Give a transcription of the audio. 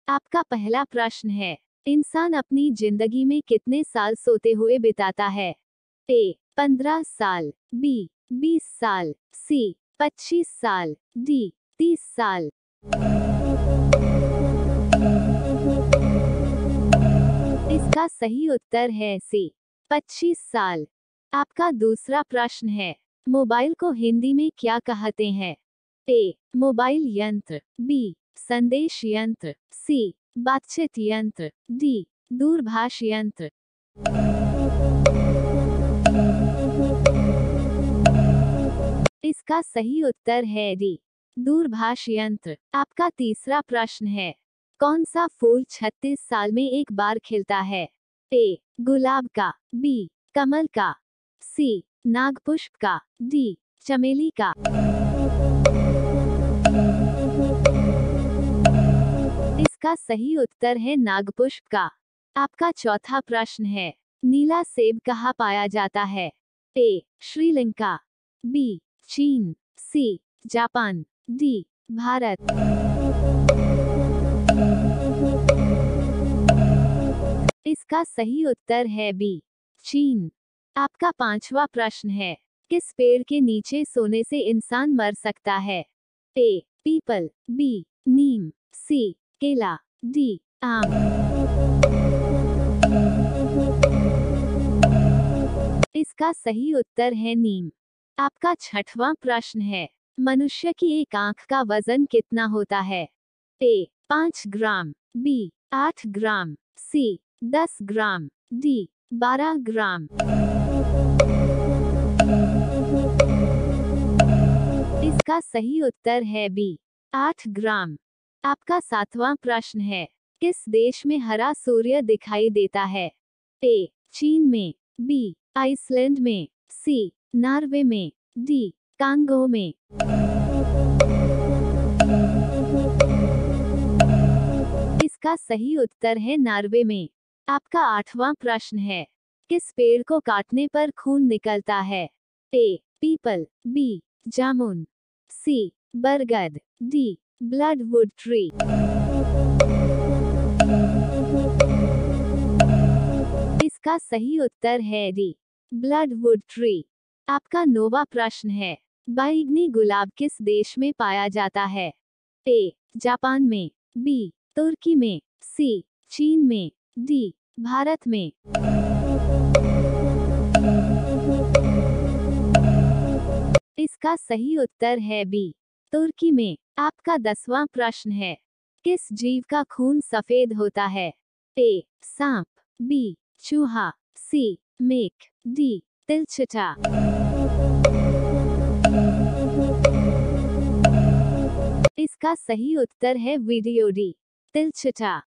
आपका पहला प्रश्न है, इंसान अपनी जिंदगी में कितने साल सोते हुए बिताता है? ए 15 साल, बी 20 साल, सी 25 साल, डी 30 साल। इसका सही उत्तर है सी 25 साल। आपका दूसरा प्रश्न है, मोबाइल को हिंदी में क्या कहते हैं? ए मोबाइल यंत्र, बी संदेश यंत्र, सी बातचीत यंत्र, डी दूरभाष यंत्र। इसका सही उत्तर है डी दूरभाष यंत्र। आपका तीसरा प्रश्न है, कौन सा फूल 36 साल में एक बार खिलता है? ए गुलाब का, बी कमल का, सी नागपुष्प का, डी चमेली का। इसका सही उत्तर है नागपुष्प का। आपका चौथा प्रश्न है, नीला सेब कहाँ पाया जाता है? ए श्रीलंका, बी चीन, सी जापान, डी भारत। इसका सही उत्तर है बी चीन। आपका पांचवा प्रश्न है, किस पेड़ के नीचे सोने से इंसान मर सकता है? ए पीपल, बी नीम, सी केला, डी आम। इसका सही उत्तर है नीम। आपका छठवां प्रश्न है, मनुष्य की एक आंख का वजन कितना होता है? A 5 gram, B 8 gram, C 10 gram, D 12 gram. इसका सही उत्तर है बी 8 ग्राम। आपका सातवां प्रश्न है, किस देश में हरा सूर्य दिखाई देता है? ए चीन में, बी आइसलैंड में, सी नॉर्वे में, डी कांगो में। इसका सही उत्तर है नॉर्वे में। आपका आठवां प्रश्न है, किस पेड़ को काटने पर खून निकलता है? ए पीपल, बी जामुन, सी बरगद, डी ब्लडवुड ट्री। इसका सही उत्तर है डी ब्लडवुड ट्री। आपका नौवां प्रश्न है, बैंगनी गुलाब किस देश में पाया जाता है? ए जापान में, बी तुर्की में, सी चीन में, डी भारत में। इसका सही उत्तर है बी तुर्की में। आपका 10वां प्रश्न है, किस जीव का खून सफेद होता है? ए सांप, बी चूहा, सी मेक, डी तिलचटा। इसका सही उत्तर है वीडियो डी तिलचटा।